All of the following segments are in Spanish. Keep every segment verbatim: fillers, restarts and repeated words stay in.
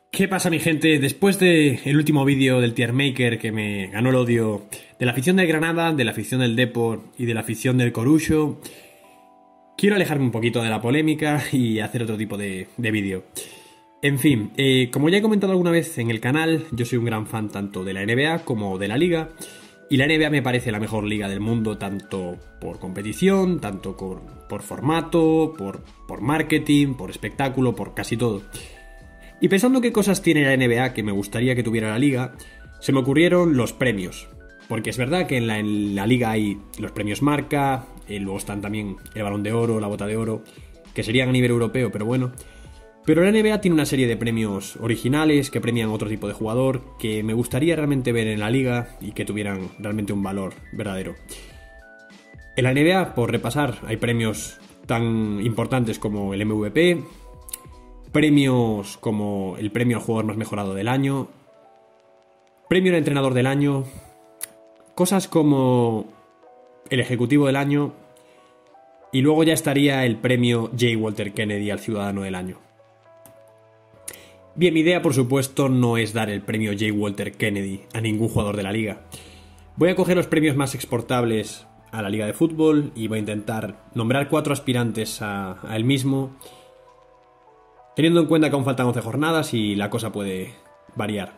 ¿Qué pasa, mi gente? Después del último vídeo del Tier Maker que me ganó el odio de la afición del Granada, de la afición del Depor y de la afición del Corucho, quiero alejarme un poquito de la polémica y hacer otro tipo de, de vídeo. En fin, eh, como ya he comentado alguna vez en el canal, yo soy un gran fan tanto de la N B A como de la Liga. Y la N B A me parece la mejor liga del mundo, tanto por competición, tanto por, por formato, por, por marketing, por espectáculo, por casi todo. Y pensando qué cosas tiene la N B A que me gustaría que tuviera la liga, se me ocurrieron los premios. Porque es verdad que en la, en la liga hay los premios marca, eh, luego están también el Balón de Oro, la Bota de Oro, que serían a nivel europeo, pero bueno. Pero la N B A tiene una serie de premios originales que premian otro tipo de jugador que me gustaría realmente ver en la liga y que tuvieran realmente un valor verdadero. En la N B A, por repasar, hay premios tan importantes como el M V P, premios como el premio al jugador más mejorado del año, premio al entrenador del año, cosas como el ejecutivo del año y luego ya estaría el premio J. Walter Kennedy al ciudadano del año. Bien, mi idea, por supuesto, no es dar el premio J. Walter Kennedy a ningún jugador de la liga. Voy a coger los premios más exportables a la liga de fútbol y voy a intentar nombrar cuatro aspirantes a, a él mismo, teniendo en cuenta que aún faltan once jornadas y la cosa puede variar.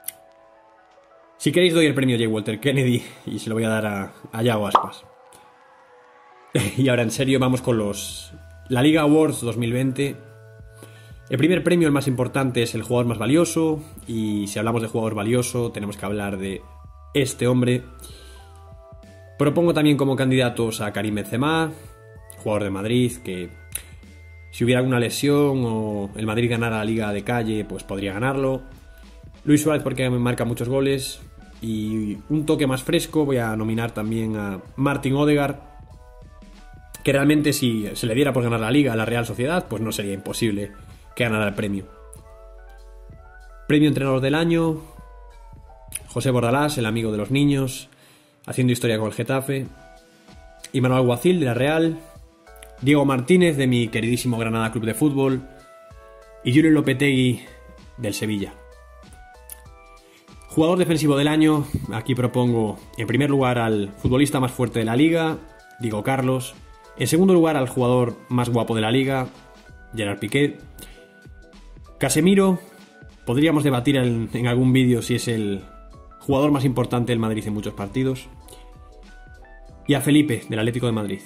Si queréis doy el premio J. Walter Kennedy y se lo voy a dar a, a Yago Aspas. Y ahora en serio vamos con los... La Liga Awards dos mil veinte... El primer premio, el más importante, es el jugador más valioso, y si hablamos de jugador valioso tenemos que hablar de este hombre. Propongo también como candidatos a Karim Benzema, jugador de Madrid, que si hubiera alguna lesión o el Madrid ganara la liga de calle, pues podría ganarlo. Luis Suárez, porque me marca muchos goles, y un toque más fresco voy a nominar también a Martin Odegaard, que realmente si se le diera por ganar la liga a la Real Sociedad, pues no sería imposible que ganara el premio. Premio Entrenador del Año, José Bordalás, el amigo de los niños, haciendo historia con el Getafe, Imanol Alguacil de la Real, Diego Martínez de mi queridísimo Granada Club de Fútbol y Julen Lopetegui del Sevilla. Jugador defensivo del año, aquí propongo en primer lugar al futbolista más fuerte de la liga, Diego Carlos, en segundo lugar al jugador más guapo de la liga, Gerard Piqué. Casemiro, podríamos debatir en, en algún vídeo si es el jugador más importante del Madrid en muchos partidos. Y a Felipe, del Atlético de Madrid.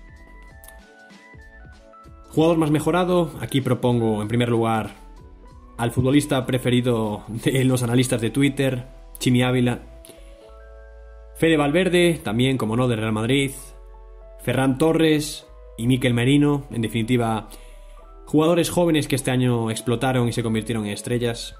Jugador más mejorado, aquí propongo en primer lugar al futbolista preferido de los analistas de Twitter, Chimi Ávila. Fede Valverde, también como no, del Real Madrid. Ferran Torres y Mikel Merino, en definitiva... jugadores jóvenes que este año explotaron y se convirtieron en estrellas.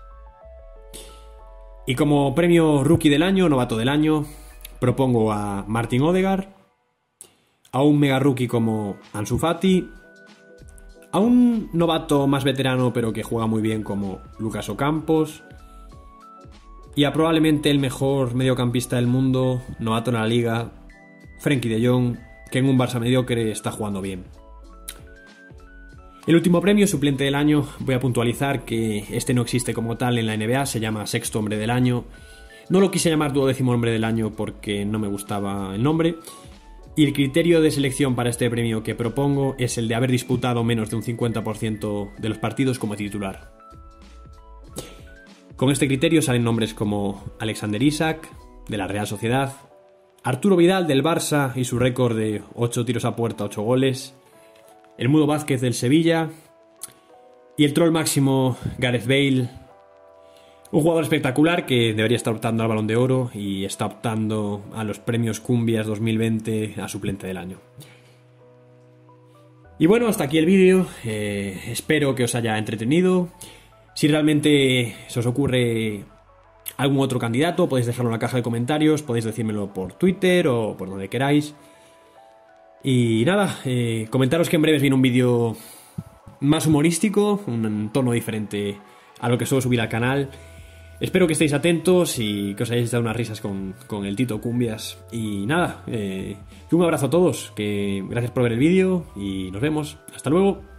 Y como premio Rookie del Año, Novato del Año, propongo a Martin Odegaard, a un mega rookie como Ansu Fati, a un novato más veterano pero que juega muy bien como Lucas Ocampos, y a probablemente el mejor mediocampista del mundo, novato en la liga, Frenkie de Jong, que en un Barça mediocre está jugando bien. El último premio, suplente del año, voy a puntualizar que este no existe como tal en la N B A, se llama sexto hombre del año. No lo quise llamar duodécimo hombre del año porque no me gustaba el nombre. Y el criterio de selección para este premio que propongo es el de haber disputado menos de un cincuenta por ciento de los partidos como titular. Con este criterio salen nombres como Alexander Isak, de la Real Sociedad, Arturo Vidal, del Barça y su récord de ocho tiros a puerta, ocho goles, el Mudo Vázquez del Sevilla y el troll máximo Gareth Bale, un jugador espectacular que debería estar optando al Balón de Oro y está optando a los premios Cumbias dos mil veinte a suplente del año. Y bueno, hasta aquí el vídeo, eh, espero que os haya entretenido. Si realmente se os ocurre algún otro candidato, podéis dejarlo en la caja de comentarios, podéis decírmelo por Twitter o por donde queráis. Y nada, eh, comentaros que en breve viene un vídeo más humorístico, un tono diferente a lo que suelo subir al canal. Espero que estéis atentos y que os hayáis dado unas risas con, con el Tito Cumbias. Y nada, eh, un abrazo a todos, que gracias por ver el vídeo y nos vemos. Hasta luego.